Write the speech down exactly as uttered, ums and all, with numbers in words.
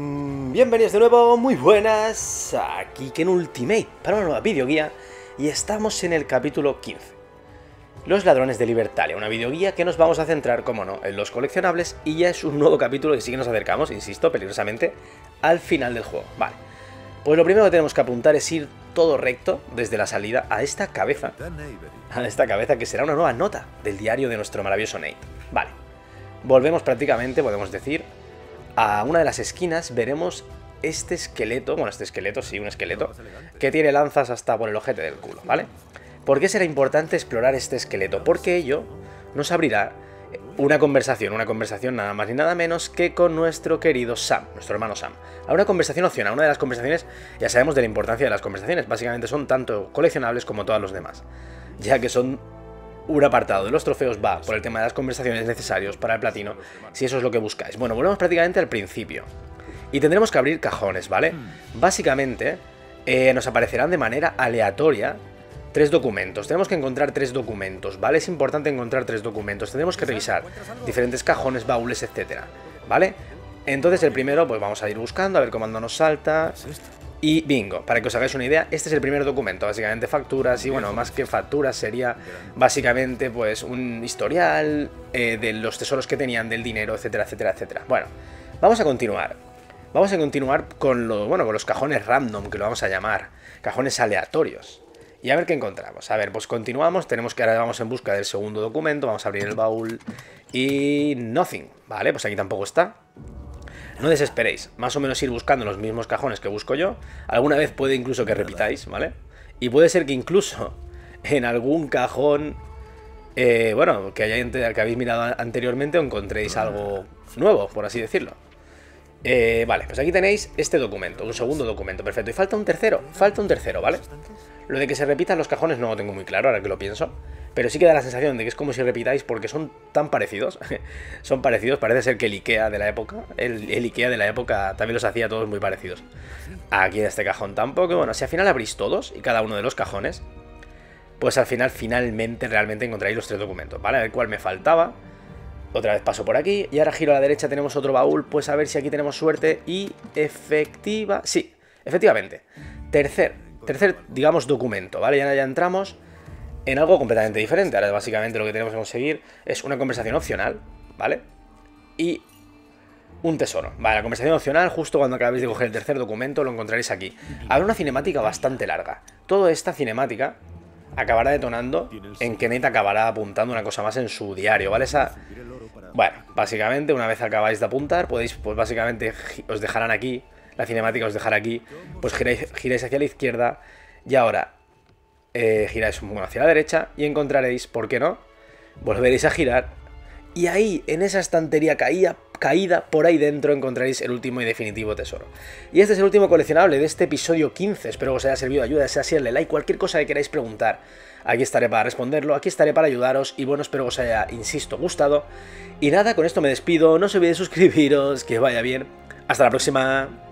Bienvenidos de nuevo, muy buenas, aquí Ken Ultimate para una nueva videoguía y estamos en el capítulo quince. Los ladrones de Libertalia, una videoguía que nos vamos a centrar, como no, en los coleccionables y ya es un nuevo capítulo y sí que nos acercamos, insisto, peligrosamente, al final del juego. Vale, pues lo primero que tenemos que apuntar es ir todo recto desde la salida a esta cabeza, a esta cabeza que será una nueva nota del diario de nuestro maravilloso Nate. Vale, volvemos prácticamente, podemos decir, a una de las esquinas, veremos este esqueleto, bueno, este esqueleto, sí, un esqueleto, que tiene lanzas hasta por el ojete del culo, ¿vale? ¿Por qué será importante explorar este esqueleto? Porque ello nos abrirá una conversación, una conversación nada más ni nada menos que con nuestro querido Sam, nuestro hermano Sam. A una conversación opcional, una de las conversaciones, ya sabemos de la importancia de las conversaciones, básicamente son tanto coleccionables como todas los demás, ya que son un apartado de los trofeos va por el tema de las conversaciones necesarios para el platino, si eso es lo que buscáis. Bueno, volvemos prácticamente al principio. Y tendremos que abrir cajones, ¿vale? Básicamente, eh, nos aparecerán de manera aleatoria tres documentos. Tenemos que encontrar tres documentos, ¿vale? Es importante encontrar tres documentos. Tendremos que revisar diferentes cajones, baúles, etcétera, ¿vale? Entonces el primero, pues vamos a ir buscando, a ver cómo nos salta. Y bingo, para que os hagáis una idea, este es el primer documento, básicamente facturas, y bueno, más que facturas sería básicamente pues un historial eh, de los tesoros que tenían, del dinero, etcétera, etcétera, etcétera. Bueno, vamos a continuar. Vamos a continuar con, lo, bueno, con los cajones random, que lo vamos a llamar, cajones aleatorios. Y a ver qué encontramos. A ver, pues continuamos, tenemos que ahora vamos en busca del segundo documento, vamos a abrir el baúl y nothing, ¿vale? Pues aquí tampoco está. No desesperéis, más o menos ir buscando los mismos cajones que busco yo. Alguna vez puede incluso que repitáis, ¿vale? Y puede ser que incluso en algún cajón, eh, bueno, que, haya, que habéis mirado anteriormente, encontréis algo nuevo, por así decirlo. Eh, vale, pues aquí tenéis este documento, un segundo documento, perfecto. Y falta un tercero, falta un tercero, ¿vale? Lo de que se repitan los cajones no lo tengo muy claro, ahora que lo pienso. Pero sí que da la sensación de que es como si repitáis porque son tan parecidos. Son parecidos, parece ser que el Ikea de la época, el, el Ikea de la época también los hacía todos muy parecidos. Aquí en este cajón tampoco. Bueno, si al final abrís todos y cada uno de los cajones, pues al final, finalmente, realmente encontraréis los tres documentos, ¿vale? El cual me faltaba. Otra vez paso por aquí y ahora giro a la derecha, tenemos otro baúl, pues a ver si aquí tenemos suerte y efectiva... Sí, efectivamente. Tercer, tercer, digamos, documento, ¿vale? Ya, ya entramos en algo completamente diferente. Ahora básicamente lo que tenemos que conseguir es una conversación opcional, ¿vale? Y un tesoro. Vale, la conversación opcional, justo cuando acabéis de coger el tercer documento, lo encontraréis aquí. Habrá una cinemática bastante larga. Toda esta cinemática acabará detonando en que Nate acabará apuntando una cosa más en su diario, ¿vale? Esa... Bueno, básicamente, una vez acabáis de apuntar, podéis, pues básicamente os dejarán aquí, la cinemática os dejará aquí, pues giráis, giráis hacia la izquierda y ahora eh, giráis bueno, hacia la derecha y encontraréis, ¿por qué no? Volveréis a girar y ahí, en esa estantería caída, caída, por ahí dentro encontraréis el último y definitivo tesoro. Y este es el último coleccionable de este episodio quince, espero que os haya servido de ayuda, sea así, darle like, cualquier cosa que queráis preguntar, aquí estaré para responderlo, aquí estaré para ayudaros y bueno, espero que os haya, insisto, gustado. Y nada, con esto me despido, no os olvidéis de suscribiros, que vaya bien, hasta la próxima.